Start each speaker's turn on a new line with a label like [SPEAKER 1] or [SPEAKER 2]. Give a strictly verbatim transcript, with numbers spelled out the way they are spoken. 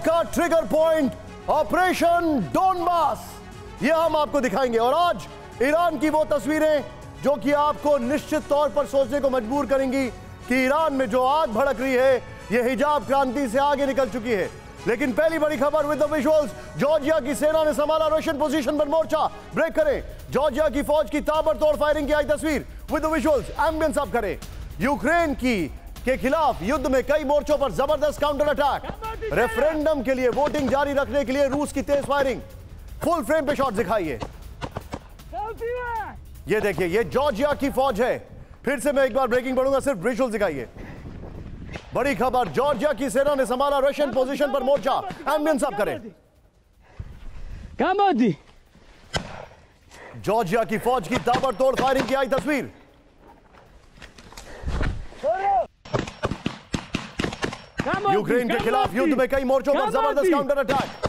[SPEAKER 1] का trigger point operation Donbas, ये हम आपको दिखाएंगे। और आज ईरान की वो तस्वीरें जो कि आपको निश्चित तौर पर सोचने को मजबूर करेंगी कि ईरान में जो आग भड़क रही है ये हिजाब क्रांति से आगे निकल चुकी है। लेकिन पहली बड़ी खबर विद द विजुअल्स, जॉर्जिया की सेना ने संभाला रशियन पोजीशन पर मोर्चा। ब्रेक करें, जॉर्जिया की फौज की ताबड़तोड़ फायरिंग की आई तस्वीर with the visuals, ambience up करें। यूक्रेन की के खिलाफ युद्ध में कई मोर्चों पर जबरदस्त काउंटर अटैक। रेफरेंडम के लिए वोटिंग जारी रखने के लिए रूस की तेज फायरिंग। फुल फ्रेम पे शॉट दिखाइए। ये देखिए, ये जॉर्जिया की फौज है। फिर से मैं एक बार ब्रेकिंग पढ़ूंगा, सिर्फ विजुअल दिखाइए। बड़ी खबर, जॉर्जिया की सेना ने संभाला रशियन पोजीशन पर मोर्चा। एम्बियंस अप करें। जॉर्जिया की फौज की ताबड़तोड़ फायरिंग की आई तस्वीर। यूक्रेन के खिलाफ युद्ध में कई मोर्चों पर जबरदस्त काउंटर अटैक।